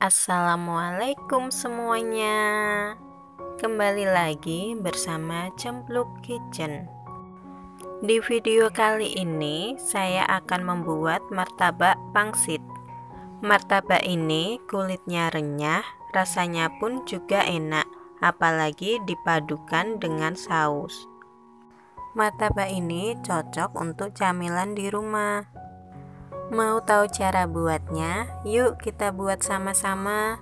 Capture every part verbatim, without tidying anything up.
Assalamualaikum semuanya. Kembali lagi bersama Cempluk Kitchen. Di video kali ini saya akan membuat martabak pangsit. Martabak ini kulitnya renyah, rasanya pun juga enak, apalagi dipadukan dengan saus. Martabak ini cocok untuk camilan di rumah. Mau tahu cara buatnya? Yuk kita buat sama-sama.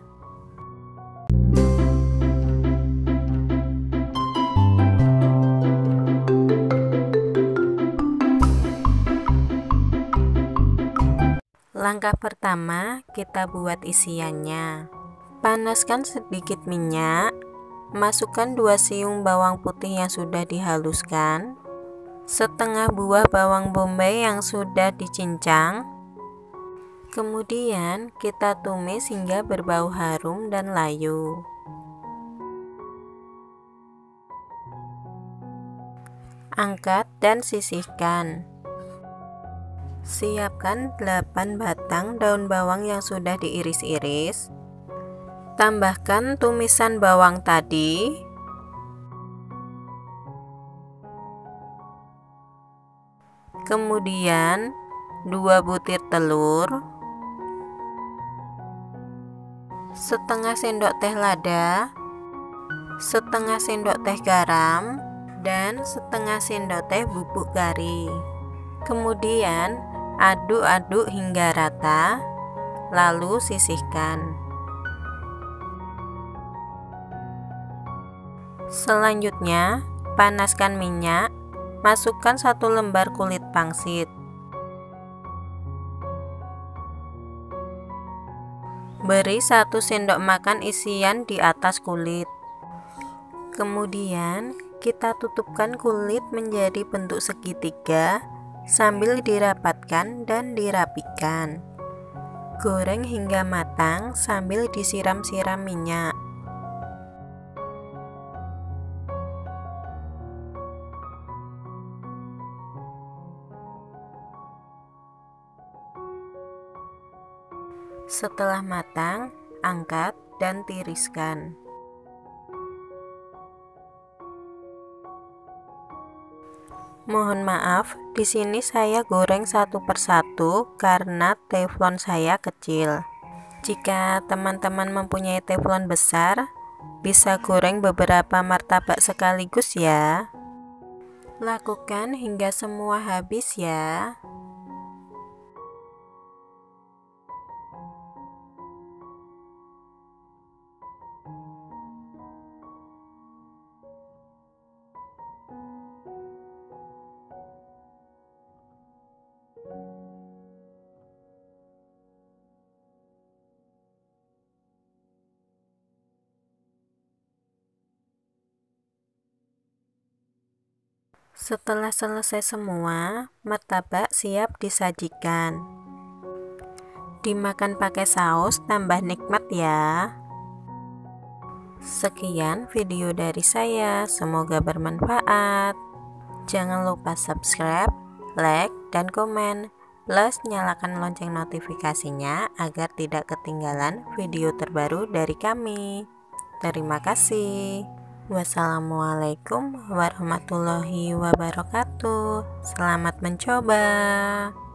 Langkah pertama, kita buat isiannya. Panaskan sedikit minyak. Masukkan dua siung bawang putih yang sudah dihaluskan, setengah buah bawang bombay yang sudah dicincang. Kemudian kita tumis hingga berbau harum dan layu. Angkat dan sisihkan. Siapkan delapan batang daun bawang yang sudah diiris-iris. Tambahkan tumisan bawang tadi. Kemudian dua butir telur, setengah sendok teh lada, setengah sendok teh garam, dan setengah sendok teh bubuk kari. Kemudian aduk-aduk hingga rata, lalu sisihkan. Selanjutnya, panaskan minyak, masukkan satu lembar kulit pangsit. Beri satu sendok makan isian di atas kulit. Kemudian kita tutupkan kulit menjadi bentuk segitiga sambil dirapatkan dan dirapikan. Goreng hingga matang sambil disiram-siram minyak. Setelah matang, angkat dan tiriskan. Mohon maaf, di sini saya goreng satu persatu karena teflon saya kecil. Jika teman-teman mempunyai teflon besar, bisa goreng beberapa martabak sekaligus ya. Lakukan hingga semua habis ya. Setelah selesai semua, martabak siap disajikan. Dimakan pakai saus tambah nikmat ya. Sekian video dari saya, semoga bermanfaat. Jangan lupa subscribe, like, dan komen, plus nyalakan lonceng notifikasinya agar tidak ketinggalan video terbaru dari kami. Terima kasih. Wassalamualaikum warahmatullahi wabarakatuh. Selamat mencoba.